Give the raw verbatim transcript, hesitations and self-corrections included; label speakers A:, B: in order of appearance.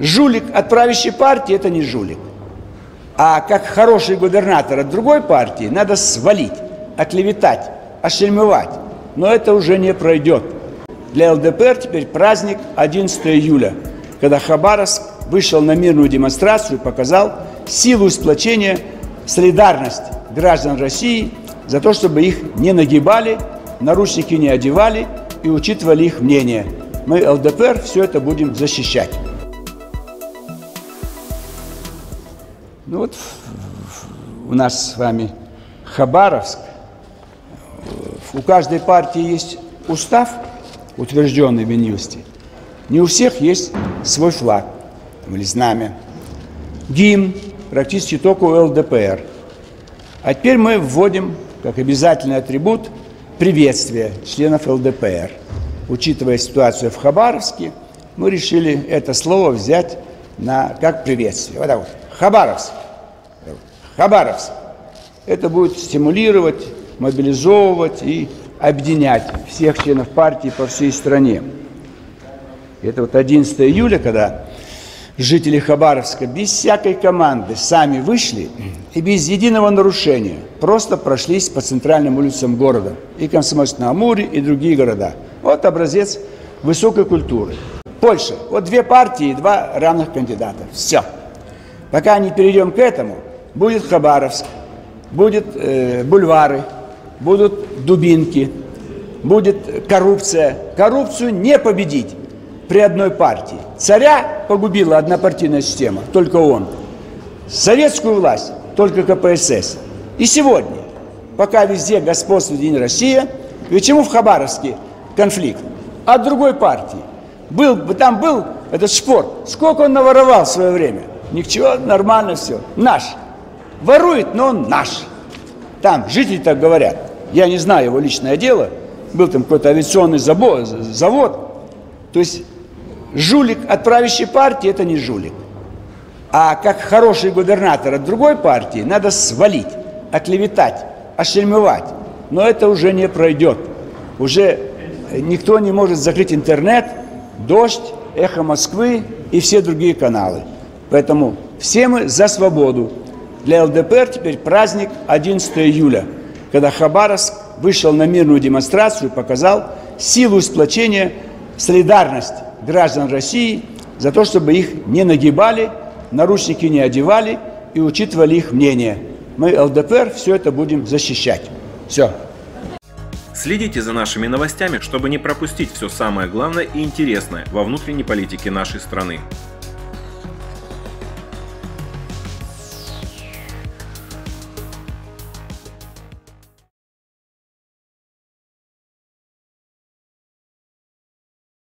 A: жулик от правящей партии – это не жулик. А как хороший губернатор от другой партии надо свалить, оклеветать, ошельмевать. Но это уже не пройдет. Для ЛДПР теперь праздник одиннадцатого июля, когда Хабаровск вышел на мирную демонстрацию и показал силу сплочения, солидарность граждан России за то, чтобы их не нагибали, наручники не одевали и учитывали их мнение. Мы, ЛДПР, все это будем защищать. Ну вот у нас с вами Хабаровск. У каждой партии есть устав, утвержденный в Минюсте. Не у всех есть свой флаг или знамя. Гимн практически только у ЛДПР. А теперь мы вводим как обязательный атрибут приветствие членов ЛДПР. Учитывая ситуацию в Хабаровске, мы решили это слово взять на, как приветствие. Вот так вот. Хабаровск. Хабаровск. Это будет стимулировать, мобилизовывать и объединять всех членов партии по всей стране. Это вот одиннадцатого июля, когда жители Хабаровска без всякой команды сами вышли и без единого нарушения просто прошлись по центральным улицам города. И Комсомольск-на-Амуре, и другие города. Вот образец высокой культуры. Польша. Вот две партии и два равных кандидата. Все. Пока не перейдем к этому, будет Хабаровск, будут э, бульвары, будут дубинки, будет коррупция. Коррупцию не победить при одной партии. Царя погубила однопартийная система, только он. Советскую власть только ка пэ эс эс. И сегодня, пока везде господствует Единая Россия, ведь чему в Хабаровске конфликт? От другой партии. Был, там был этот Шпорт. Сколько он наворовал в свое время? Ничего, нормально все. Наш. Ворует, но он наш. Там жители так говорят. Я не знаю его личное дело. Был там какой-то авиационный завод. завод. То есть жулик от правящей партии – это не жулик. А как хороший губернатор от другой партии надо свалить, оклеветать, ошельмевать. Но это уже не пройдет. Уже никто не может закрыть интернет, «Дождь», «Эхо Москвы» и все другие каналы. Поэтому все мы за свободу. Для ЛДПР теперь праздник одиннадцатого июля, когда Хабаровск вышел на мирную демонстрацию и показал силу сплочения, солидарность граждан России за то, чтобы их не нагибали, наручники не одевали и учитывали их мнение. Мы, ЛДПР, все это будем защищать. Все.
B: Следите за нашими новостями, чтобы не пропустить все самое главное и интересное во внутренней политике нашей страны.